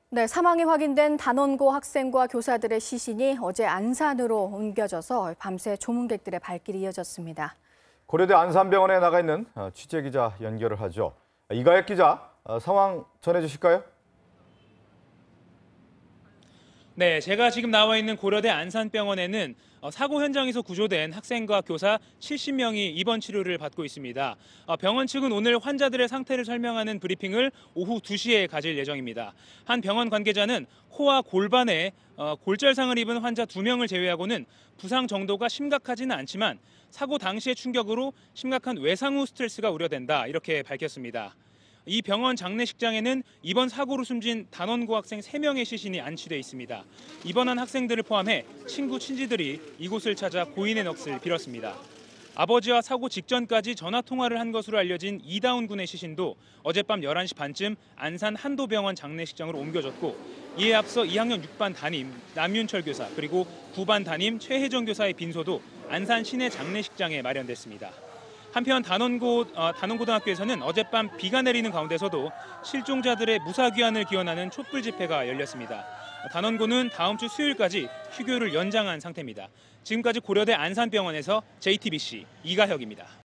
네, 사망이 확인된 단원고 학생과 교사들의 시신이 어제 안산으로 옮겨져서 밤새 조문객들의 발길이 이어졌습니다. 고려대 안산병원에 나가 있는 취재기자 연결을 하죠. 이가혁 기자, 상황 전해주실까요? 네, 제가 지금 나와 있는 고려대 안산병원에는 사고 현장에서 구조된 학생과 교사 70명이 입원 치료를 받고 있습니다. 병원 측은 오늘 환자들의 상태를 설명하는 브리핑을 오후 2시에 가질 예정입니다. 한 병원 관계자는 코와 골반에 골절상을 입은 환자 2명을 제외하고는 부상 정도가 심각하지는 않지만 사고 당시의 충격으로 심각한 외상 후 스트레스가 우려된다, 이렇게 밝혔습니다. 이 병원 장례식장에는 이번 사고로 숨진 단원고 학생 3명의 시신이 안치돼 있습니다. 입원한 학생들을 포함해 친구, 친지들이 이곳을 찾아 고인의 넋을 빌었습니다. 아버지와 사고 직전까지 전화 통화를 한 것으로 알려진 이다운 군의 시신도 어젯밤 11시 반쯤 안산 한도병원 장례식장으로 옮겨졌고, 이에 앞서 2학년 6반 담임 남윤철 교사 그리고 9반 담임 최혜정 교사의 빈소도 안산 시내 장례식장에 마련됐습니다. 한편 단원고등학교에서는 어젯밤 비가 내리는 가운데서도 실종자들의 무사귀환을 기원하는 촛불 집회가 열렸습니다. 단원고는 다음 주 수요일까지 휴교를 연장한 상태입니다. 지금까지 고려대 안산병원에서 JTBC 이가혁입니다.